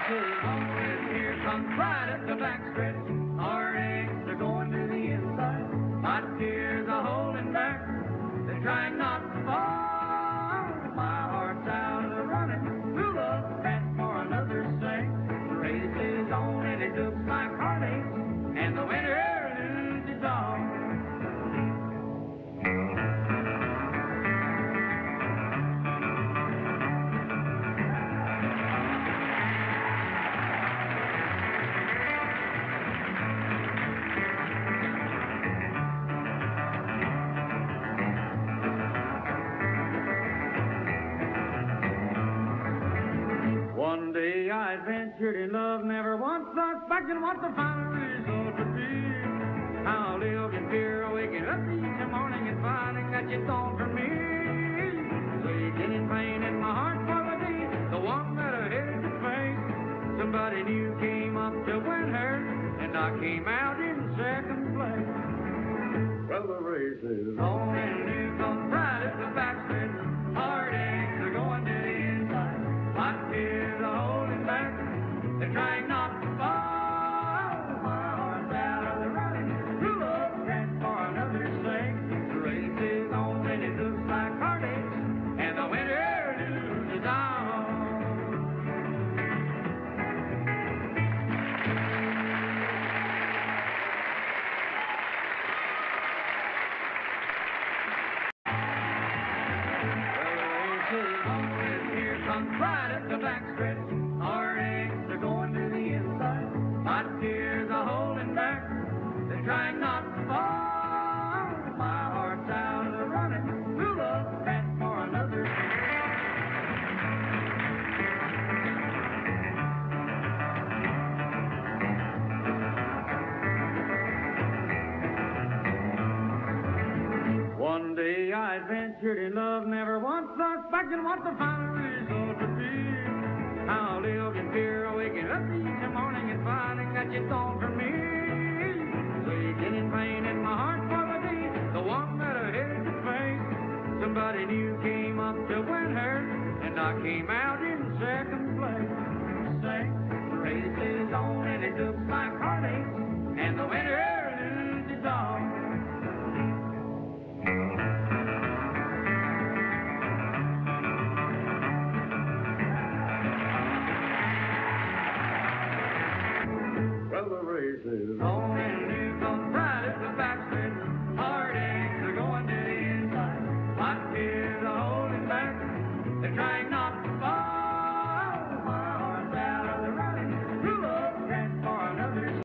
races on, here comes right at the backstretch. Heartaches are going to the inside. My tears are holding back. They're trying not to fall. My heart's out of the running. Who loves that for another's sake? The race is on and it looks like heartaches, and the winner loses all. One day I ventured in love, never once suspecting what the final result would be. I'll live in fear, waking up each morning and finding that you're gone from me. Waking in pain in my heart for the day, the one that I had to face. Somebody new came up to win her, and I came out in second place. Well, the race is on and you come right at the backstretch. Heartaches are going to the inside. My tears are holding back. They're trying not to fall. My heart's out of the running. Who loves that for another's sake? The race is on and it looks like heartaches, and the winner loses all. Well, the race is on and here comes right at the backstretch. Heartaches are going to the inside. My tears are holding back. They're trying not to fall. My heart's out of the running. Who loves that for another? One day I ventured in love, never once suspecting what the final result would be. I'll live in fear, waking up each morning and finding that you're gone from me. Waking in pain in my heart for the day, the one that I had to face. Somebody new came up to win her, and I came out in second place. Say, the race is on and it looks like heartaches, and the winner loses all. Well, the race is on and